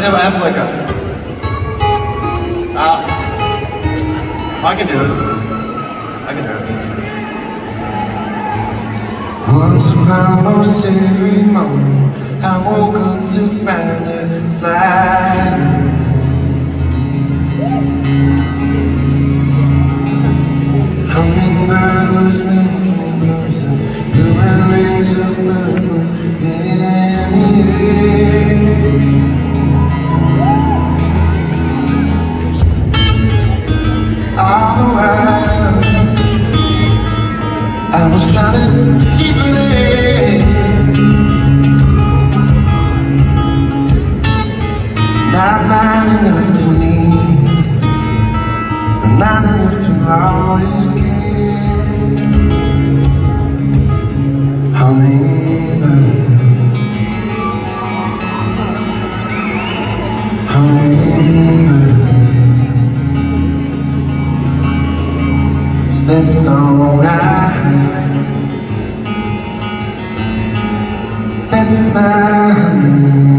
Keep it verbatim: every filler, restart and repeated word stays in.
have, I have like a... Ah. I can do it. I can do it. Once almost every morning I woke up to find it flying. Hummingbird was making noise and blue and rings of purple in the air. All the while I was trying to keep it in. Not mine enough to need, not enough to always care. Hummingbird, hummingbird, that's all I have. That's my